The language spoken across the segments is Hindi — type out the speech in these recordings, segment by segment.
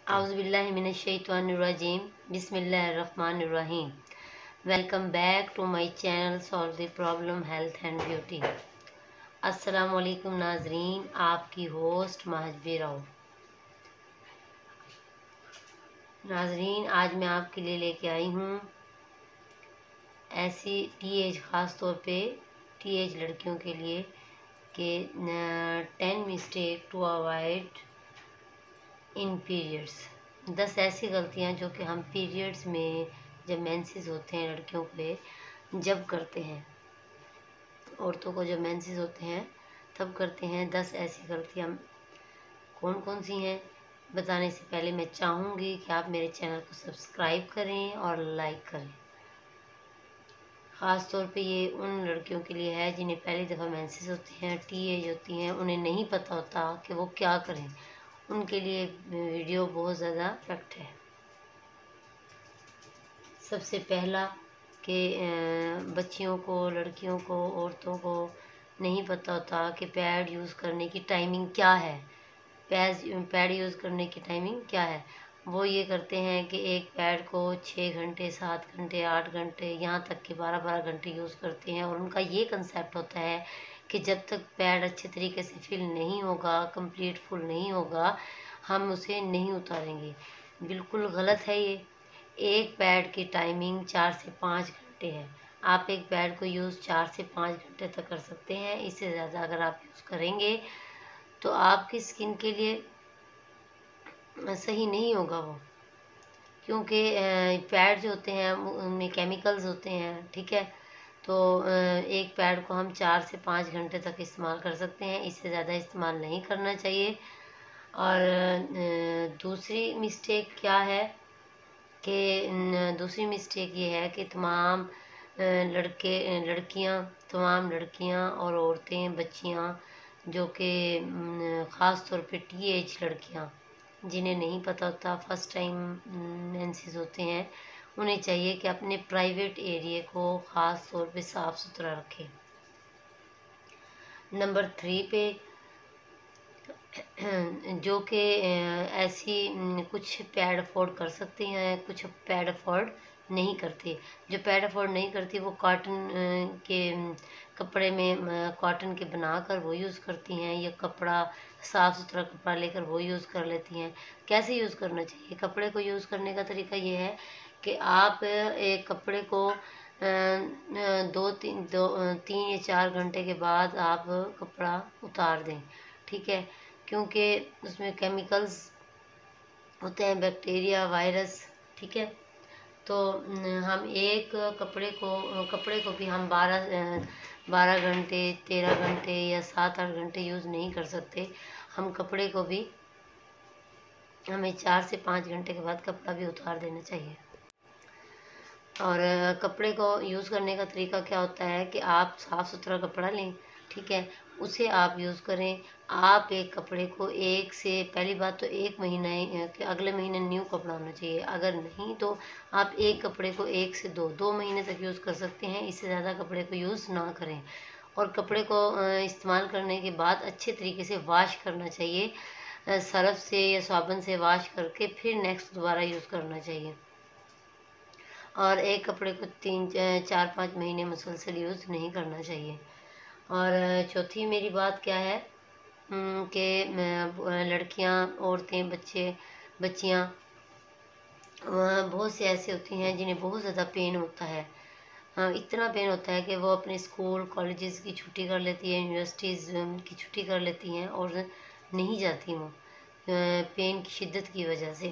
Auzubillahi minash-shaytanir-rajim. Bismillahir-rahmanir-rahim. Welcome back to my channel Solve the Problem Health and Beauty. अस्सलाम वालेकुम नाजरीन, आपकी होस्ट महजबी राव। नाजरीन, आज मैं आपके लिए लेके आई हूँ ऐसी टीएज, ख़ास तौर पे टीएज लड़कियों के लिए कि 10 mistake to avoid in periods. 10 ऐसी गलतियां जो कि हम पीरियड्स में, जब मेंसेस होते हैं लड़कियों पे, जब करते हैं, औरतों को जब मेंसेस होते हैं तब करते हैं। 10 ऐसी गलतियां कौन कौन सी हैं, बताने से पहले मैं चाहूँगी कि आप मेरे चैनल को सब्सक्राइब करें और लाइक करें। ख़ास तौर पे ये उन लड़कियों के लिए है जिन्हें पहली दफ़ा मेंसेस होती हैं, टीएज होती हैं, उन्हें नहीं पता होता कि वो क्या करें। उनके लिए वीडियो बहुत ज़्यादा इफेक्ट है। सबसे पहला कि बच्चियों को, लड़कियों को, औरतों को नहीं पता होता कि पैड यूज़ करने की टाइमिंग क्या है। पैड यूज़ करने की टाइमिंग क्या है। वो ये करते हैं कि एक पैड को 6 घंटे, 7 घंटे, 8 घंटे, यहाँ तक कि 12-12 घंटे यूज़ करते हैं। और उनका ये कंसेप्ट होता है कि जब तक पैड अच्छे तरीके से फिल नहीं होगा, कंप्लीट फुल नहीं होगा, हम उसे नहीं उतारेंगे। बिल्कुल गलत है ये। एक पैड की टाइमिंग 4 से 5 घंटे है। आप एक पैड को यूज़ 4 से 5 घंटे तक कर सकते हैं। इससे ज़्यादा अगर आप यूज़ करेंगे तो आपकी स्किन के लिए सही नहीं होगा वो, क्योंकि पैड जो होते हैं उनमें केमिकल्स होते हैं, ठीक है। तो एक पैड को हम 4 से 5 घंटे तक इस्तेमाल कर सकते हैं, इससे ज़्यादा इस्तेमाल नहीं करना चाहिए। और दूसरी मिस्टेक क्या है कि दूसरी मिस्टेक ये है कि तमाम लड़कियां और औरतें, बच्चियां जो कि ख़ास तौर पे टीएज लड़कियां, जिन्हें नहीं पता होता, फर्स्ट टाइम मेंसेस होते हैं, उन्हें चाहिए कि अपने प्राइवेट एरिया को ख़ास तौर पे साफ़ सुथरा रखें। नंबर 3 पे जो कि ऐसी कुछ पैड अफोर्ड कर सकती हैं, कुछ पैड अफोर्ड नहीं करती। जो पैड अफोर्ड नहीं करती वो कॉटन के कपड़े में, कॉटन के बनाकर वो यूज़ करती हैं, या कपड़ा, साफ़ सुथरा कपड़ा लेकर वो यूज़ कर लेती हैं। कैसे यूज़ करना चाहिए कपड़े को? यूज़ करने का तरीका ये है कि आप एक कपड़े को 3 या 4 घंटे के बाद आप कपड़ा उतार दें, ठीक है। क्योंकि उसमें केमिकल्स होते हैं, बैक्टीरिया, वायरस, ठीक है। तो हम एक कपड़े को भी हम 12 घंटे, 13 घंटे या 7-8 घंटे यूज़ नहीं कर सकते। हम कपड़े को भी, हमें 4 से 5 घंटे के बाद कपड़ा भी उतार देना चाहिए। और कपड़े को यूज़ करने का तरीका क्या होता है कि आप साफ़ सुथरा कपड़ा लें, ठीक है, उसे आप यूज़ करें। आप एक कपड़े को पहली बात तो 1 महीना कि अगले महीने न्यू कपड़ा होना चाहिए। अगर नहीं तो आप एक कपड़े को 1 से 2 महीने तक यूज़ कर सकते हैं। इससे ज़्यादा कपड़े को यूज़ ना करें। और कपड़े को इस्तेमाल करने के बाद अच्छे तरीके से वॉश करना चाहिए, सर्फ़ से या साबुन से वॉश करके फिर नेक्स्ट दोबारा यूज़ करना चाहिए। और एक कपड़े को 3-4-5 महीने मुसलसल यूज़ नहीं करना चाहिए। और चौथी मेरी बात क्या है कि लड़कियां, औरतें, बच्चियां, बहुत से ऐसे होती हैं जिन्हें बहुत ज़्यादा पेन होता है। इतना पेन होता है कि वो अपने स्कूल कॉलेजेस की छुट्टी कर लेती है, यूनिवर्सिटीज़ की छुट्टी कर लेती हैं और नहीं जाती वो पेन की शिद्दत की वजह से।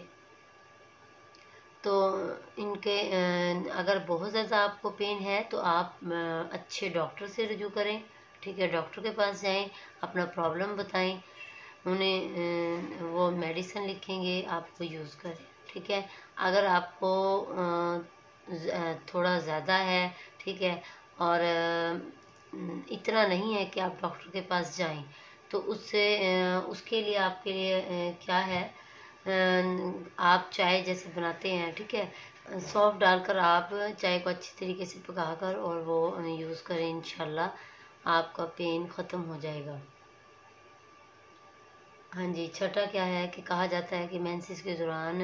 तो इनके अगर बहुत ज़्यादा आपको पेन है तो आप अच्छे डॉक्टर से रुजू करें, ठीक है। डॉक्टर के पास जाएं, अपना प्रॉब्लम बताएं, उन्हें वो मेडिसिन लिखेंगे, आपको यूज़ करें, ठीक है। अगर आपको थोड़ा ज़्यादा है, ठीक है, और इतना नहीं है कि आप डॉक्टर के पास जाएं, तो उसके लिए आपके लिए क्या है, आप चाय जैसे बनाते हैं, ठीक है, सौंफ डालकर आप चाय को अच्छी तरीके से पकाकर और वो यूज़ करें, इंशाल्लाह आपका पेन ख़त्म हो जाएगा। हाँ जी, छठा क्या है कि कहा जाता है कि मेंसेस के दौरान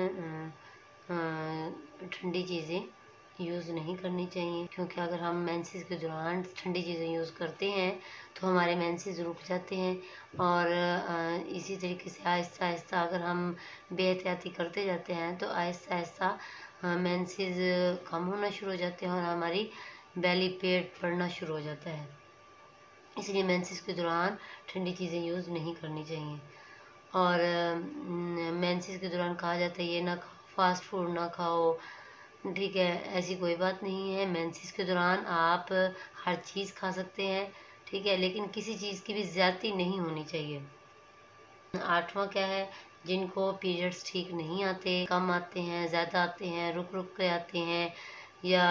ठंडी चीज़ें यूज़ नहीं करनी चाहिए, क्योंकि अगर हम मेंसेस के दौरान ठंडी चीज़ें यूज़ करते हैं तो हमारे मेंसेस रुक जाते हैं। और इसी तरीके से आहिस्ता आहिस्ता अगर हम बेहतियाती करते जाते हैं तो आहिस्ता आहिस्ता मेंसेस कम होना शुरू हो जाते हैं और हमारी बेली पेट बढ़ना शुरू हो जाता है। इसलिए मेंसेस के दौरान ठंडी चीज़ें यूज़ नहीं करनी चाहिए। और मेंसेस के दौरान कहा जाता है ये ना खाओ, फास्ट फूड ना खाओ, ठीक है, ऐसी कोई बात नहीं है। मेंसेस के दौरान आप हर चीज़ खा सकते हैं, ठीक है, लेकिन किसी चीज़ की भी ज़्यादती नहीं होनी चाहिए। आठवां क्या है, जिनको पीरियड्स ठीक नहीं आते, कम आते हैं, ज़्यादा आते हैं, रुक रुक के आते हैं, या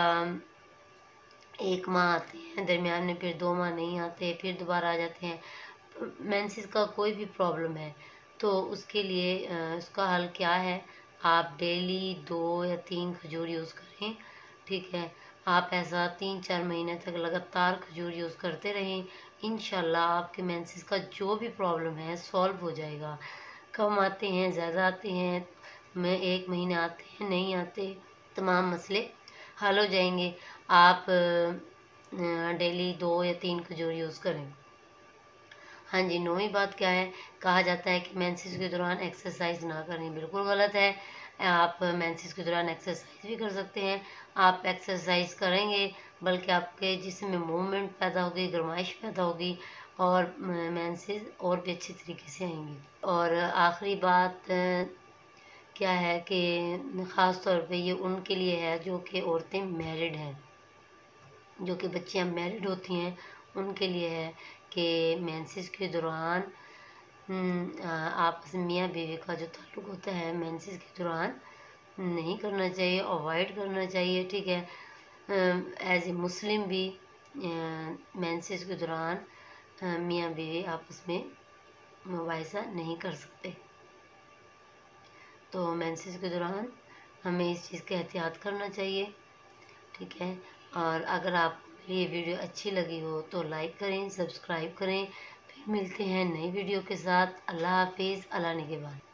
1 माह आते हैं, दरमियान में फिर 2 माह नहीं आते, फिर दोबारा आ जाते हैं, मेंसेस का कोई भी प्रॉब्लम है तो उसके लिए उसका हल क्या है, आप डेली 2 या 3 खजूर यूज़ करें, ठीक है। आप ऐसा 3-4 महीने तक लगातार खजूर यूज़ करते रहें, इंशाल्लाह आपके मेंसेस का जो भी प्रॉब्लम है सॉल्व हो जाएगा। कम आते हैं, ज़्यादा आते हैं, में 1 महीने आते हैं, नहीं आते, तमाम मसले हल हो जाएंगे। आप डेली 2 या 3 खजूर यूज़ करें। हाँ जी, 9वीं बात क्या है, कहा जाता है कि मेंसेस के दौरान एक्सरसाइज ना करें, बिल्कुल गलत है। आप मेंसेस के दौरान एक्सरसाइज भी कर सकते हैं। आप एक्सरसाइज करेंगे बल्कि आपके जिस्म में मूवमेंट पैदा होगी, गर्माइश पैदा होगी और मेंसेस और भी अच्छे तरीके से आएंगी। और आखिरी बात क्या है कि ख़ास तौर पे ये उनके लिए है जो कि औरतें मैरिड हैं, जो कि बच्चियां मैरिड होती हैं, उनके लिए है कि मेंसेस के दौरान आपस में मियाँ बीवी का जो ताल्लुक होता है मेंसेस के दौरान नहीं करना चाहिए, अवॉइड करना चाहिए, ठीक है। एज ए मुस्लिम भी मेंसेस के दौरान मियाँ बीवी आपस में मुबाहिसा नहीं कर सकते। तो मेंसेस के दौरान हमें इस चीज़ का एहतियात करना चाहिए, ठीक है। और अगर आपको मेरी ये वीडियो अच्छी लगी हो तो लाइक करें, सब्सक्राइब करें। फिर मिलते हैं नई वीडियो के साथ। अल्लाह हाफिज़, अल्लाह निगहबान।